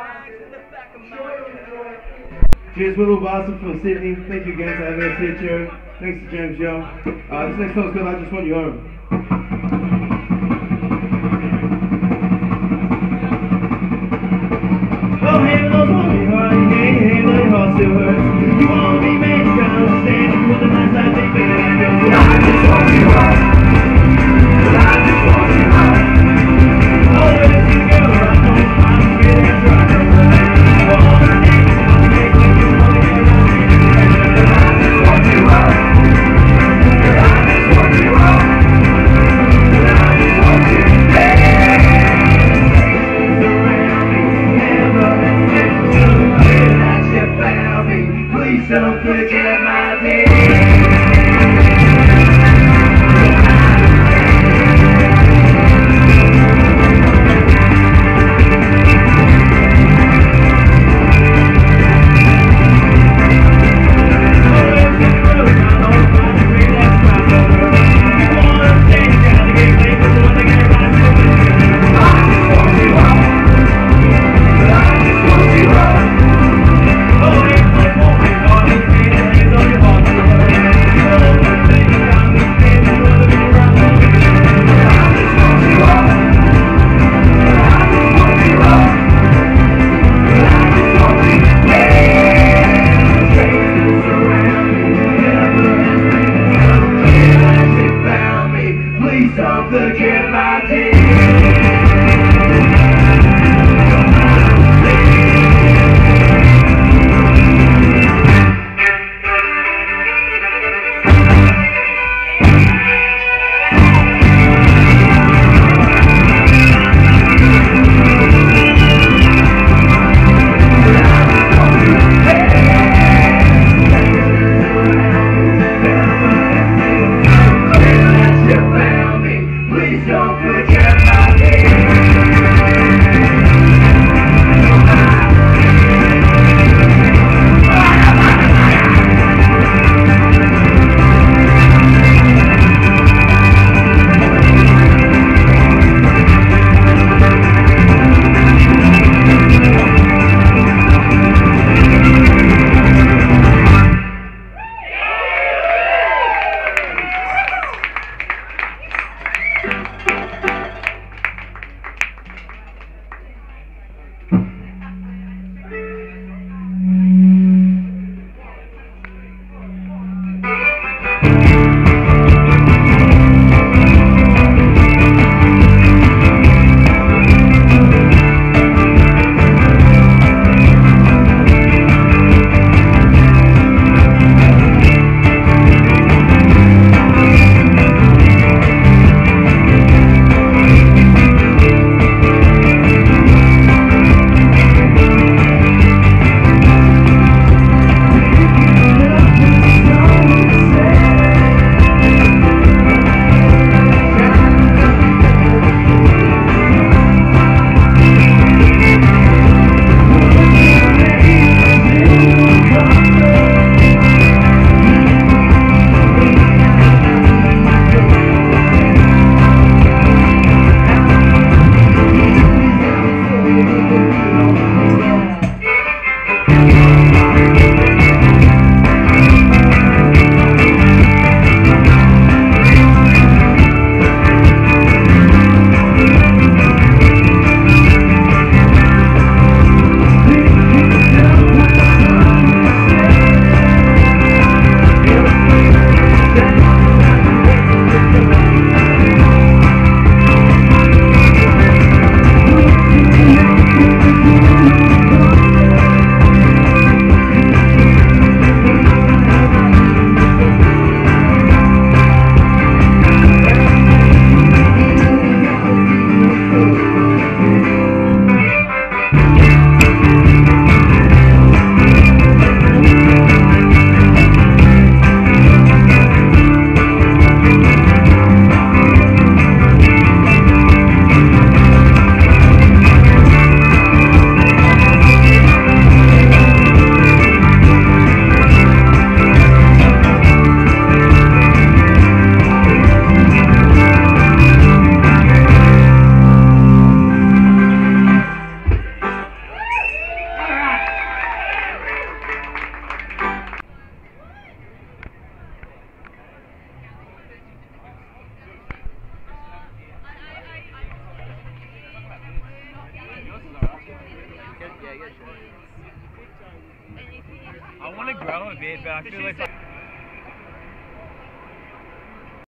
Cheers, Willow Boston from Sydney. Thank you again for having us here, Chair. Thanks to James Young. This next song is called I Just Want Your Arm. Oh, hey, those want me hard, hey, but your heart still hurts. You wanna be made, you gotta understand. With the nights I think, baby, I know. I just want you hard. I just want you hard. Oh, if you go, I know I'm really trying. Oh, my name is gonna make you money around me. I just want you hard. I just want you hard. I want to grow a bit, but I feel like